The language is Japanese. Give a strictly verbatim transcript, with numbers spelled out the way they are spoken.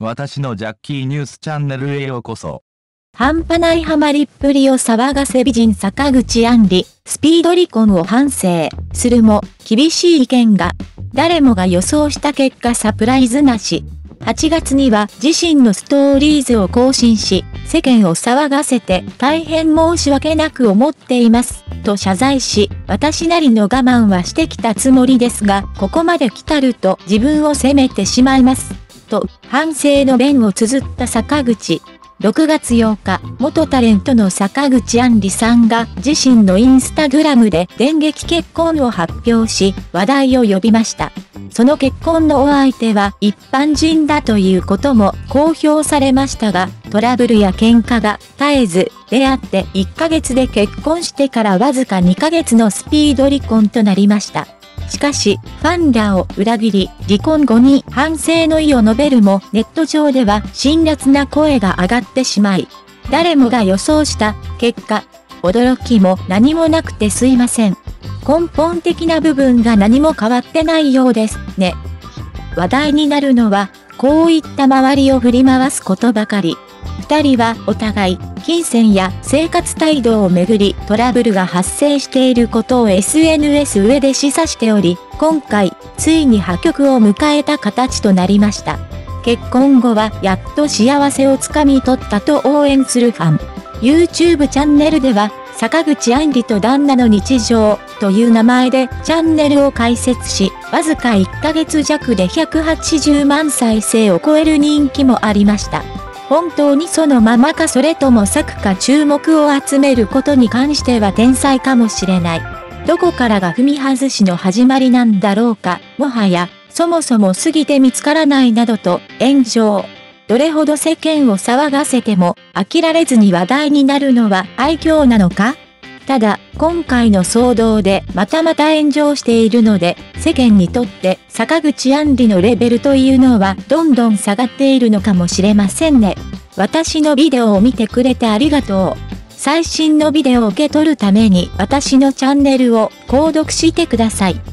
私のジャッキーニュースチャンネルへようこそ。 半端ないハマりっぷりを騒がせ美人坂口杏里、スピード離婚を反省するも、厳しい意見が。誰もが予想した結果サプライズなし。はちがつには自身のストーリーズを更新し、世間を騒がせて大変申し訳なく思っています、と謝罪し、私なりの我慢はしてきたつもりですが、ここまで来たると自分を責めてしまいます、と反省の弁を綴った坂口。ろくがつようか、元タレントの坂口杏里さんが自身のインスタグラムで電撃結婚を発表し、話題を呼びました。その結婚のお相手は一般人だということも公表されましたが、トラブルや喧嘩が絶えず、出会っていっかげつで結婚してからわずかにかげつのスピード離婚となりました。しかし、ファンらを裏切り、離婚後に反省の意を述べるも、ネット上では辛辣な声が上がってしまい、誰もが予想した結果、驚きも何もなくてすいません。根本的な部分が何も変わってないようですね。話題になるのは、こういった周りを振り回すことばかり。二人はお互い、金銭や生活態度をめぐりトラブルが発生していることを エスエヌエス 上で示唆しており、今回、ついに破局を迎えた形となりました。結婚後はやっと幸せをつかみ取ったと応援するファン。YouTube チャンネルでは、坂口杏里と旦那の日常という名前でチャンネルを開設し、わずかいっかげつ弱でひゃくはちじゅうまん再生を超える人気もありました。本当にそのままかそれとも策か注目を集めることに関しては天才かもしれない。どこからが踏み外しの始まりなんだろうか、もはや、そもそも過ぎて見つからないなどと炎上。どれほど世間を騒がせても飽きられずに話題になるのは愛嬌なのか？ただ、今回の騒動でまたまた炎上しているので、世間にとって坂口杏里のレベルというのはどんどん下がっているのかもしれませんね。私のビデオを見てくれてありがとう。最新のビデオを受け取るために私のチャンネルを購読してください。